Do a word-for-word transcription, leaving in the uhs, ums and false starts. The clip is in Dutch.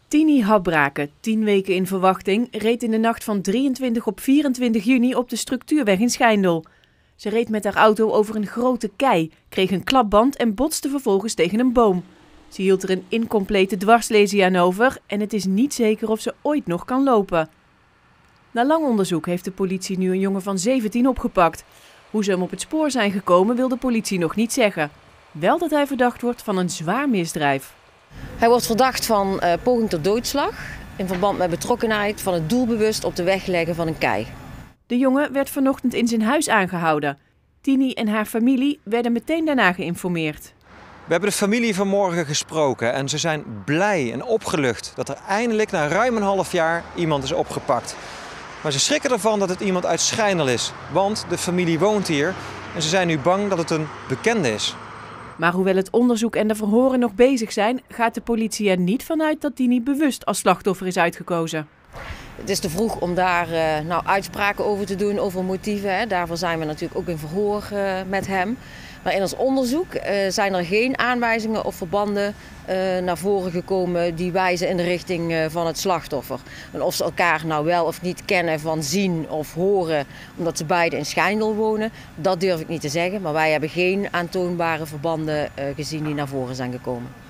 Tini Habbrake, tien weken in verwachting, reed in de nacht van drieëntwintig op vierentwintig juni op de Structuurweg in Schijndel. Ze reed met haar auto over een grote kei, kreeg een klapband en botste vervolgens tegen een boom. Ze hield er een incomplete dwarslesie aan over en het is niet zeker of ze ooit nog kan lopen. Na lang onderzoek heeft de politie nu een jongen van zeventien opgepakt. Hoe ze hem op het spoor zijn gekomen wil de politie nog niet zeggen. Wel dat hij verdacht wordt van een zwaar misdrijf. Hij wordt verdacht van uh, poging tot doodslag in verband met betrokkenheid van het doelbewust op de weg leggen van een kei. De jongen werd vanochtend in zijn huis aangehouden. Tini en haar familie werden meteen daarna geïnformeerd. We hebben de familie vanmorgen gesproken en ze zijn blij en opgelucht dat er eindelijk na ruim een half jaar iemand is opgepakt. Maar ze schrikken ervan dat het iemand uit Schijndel is, want de familie woont hier en ze zijn nu bang dat het een bekende is. Maar hoewel het onderzoek en de verhoren nog bezig zijn, gaat de politie er niet vanuit dat Tini bewust als slachtoffer is uitgekozen. Het is te vroeg om daar uh, nou, uitspraken over te doen, over motieven. Hè. Daarvoor zijn we natuurlijk ook in verhoor uh, met hem. Maar in ons onderzoek uh, zijn er geen aanwijzingen of verbanden uh, naar voren gekomen die wijzen in de richting uh, van het slachtoffer. En of ze elkaar nou wel of niet kennen van zien of horen, omdat ze beiden in Schijndel wonen, dat durf ik niet te zeggen. Maar wij hebben geen aantoonbare verbanden uh, gezien die naar voren zijn gekomen.